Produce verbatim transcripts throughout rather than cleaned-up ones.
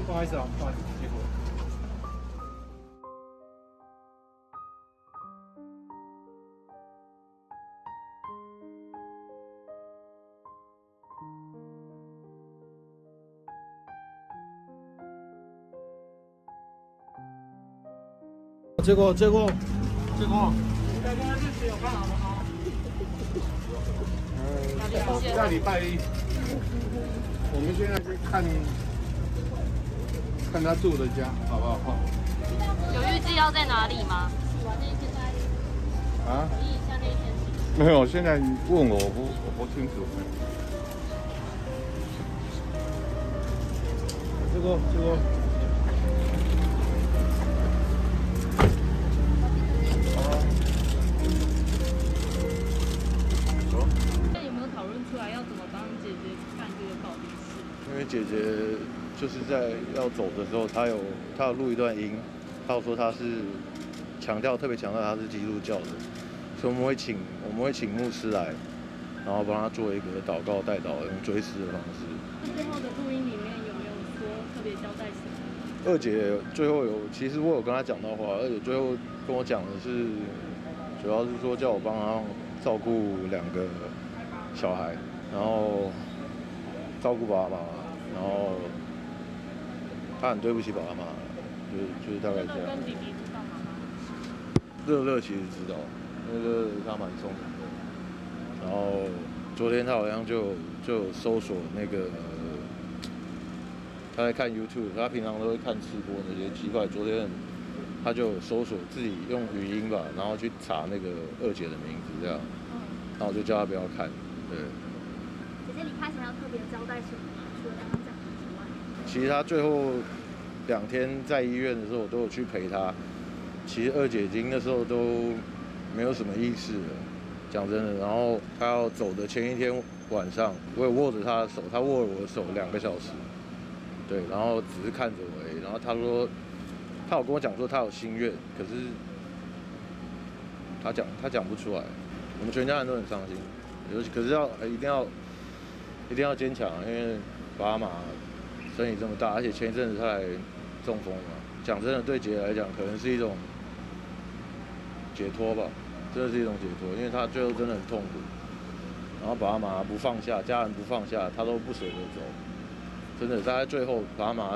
不好意思啊，不好意思，结果。结果结果结果，刚刚日子有看好了吗？嗯，下礼拜一，我们现在去看看他住的家，好不好？ 有预计要在哪里吗？ 啊？没有，现在问我，我不我不清楚。这个这个。 出来要怎么帮姐姐办这个告别式？ 因为姐姐就是在要走的时候，她有她有录一段音，她有说她是强调特别强调她是基督教的，所以我们会请我们会请牧师来，然后帮她做一个祷告代祷，用追思的方式。 最后的录音里面有没有说特别交代什么？ 二姐最后有，其实我有跟她讲到话，二姐最后跟我讲的是，主要是说叫我帮她照顾两个小孩，然后照顾爸爸妈妈，然后他很对不起爸爸妈妈，就是就是大概这样。 跟弟弟知道吗？ 乐乐其实知道，那个他蛮聪明的。然后昨天他好像就就有搜索那个，他在看 YouTube， 他平常都会看直播那些奇怪，昨天他就搜索自己用语音吧，然后去查那个二姐的名字这样，然后我就叫他不要看。对， 姐姐离开前要特别交代什么吗？除了刚刚讲的之外， 其实她最后两天在医院的时候，我都有去陪她。其实二姐已经那时候都没有什么意识了，讲真的。然后她要走的前一天晚上，我有握着她的手，她握了我的手两个小时，对，然后只是看着我而已。然后她说，她有跟我讲说她有心愿，可是她讲她讲不出来，我们全家人都很伤心。尤其可是要一定要一定要坚强，因为爸妈生意这么大，而且前一阵子他来中风嘛，讲真的，对姐来讲可能是一种解脱吧，真的是一种解脱，因为他最后真的很痛苦，然后爸妈不放下，家人不放下，他都不舍得走，真的，他在最后爸妈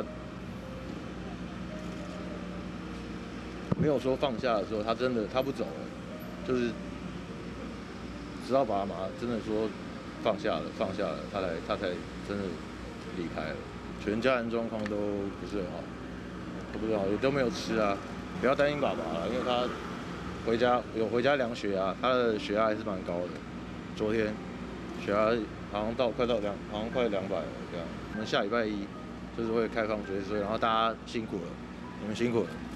没有说放下的时候，他真的他不走了，就是。直到爸妈真的说放下了，放下了，他才他才真的离开了。全家人状况都不是很好，都不是很好，也都没有吃啊。不要担心爸爸了，因为他回家有回家量血压，他的血压还是蛮高的。昨天血压好像到快到两，好像快两百了这样。我们下礼拜一就是会开放追思，然后大家辛苦了，你们辛苦了。